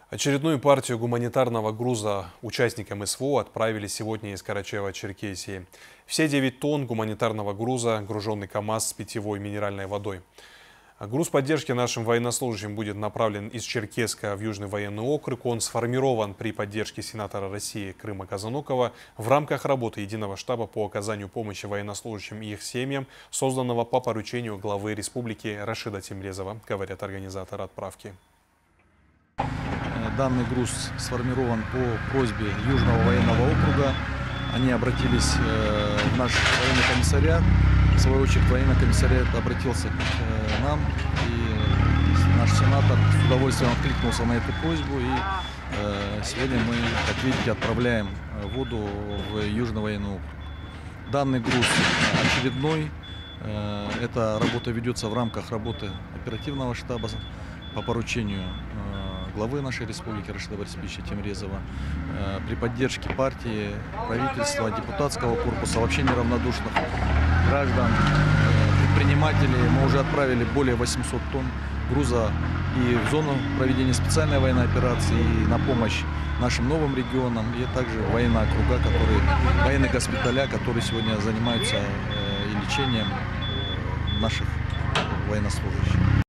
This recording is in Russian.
Очередную партию гуманитарного груза участникам СВО отправили сегодня из Карачаева-Черкесии. Все 9 тонн гуманитарного груза, груженный КАМАЗ с питьевой минеральной водой. Груз поддержки нашим военнослужащим будет направлен из Черкесска в Южный военный округ. Он сформирован при поддержке сенатора России Крыма Казанокова в рамках работы Единого штаба по оказанию помощи военнослужащим и их семьям, созданного по поручению главы республики Рашида Тимрезова, говорят организаторы отправки. Данный груз сформирован по просьбе Южного военного округа. Они обратились в наш военный комиссариат. В свою очередь военный комиссариат обратился к нам. И наш сенатор с удовольствием откликнулся на эту просьбу. И сегодня мы, как видите, отправляем воду в Южный военный округ. Данный груз очередной. Эта работа ведется в рамках работы оперативного штаба по поручению главы нашей республики Рашида Борисовича Тимрезова, при поддержке партии, правительства, депутатского корпуса, вообще неравнодушных граждан, предпринимателей. Мы уже отправили более 800 тонн груза и в зону проведения специальной военной операции, и на помощь нашим новым регионам, и также военные округа, военные госпиталя, которые сегодня занимаются и лечением наших военнослужащих.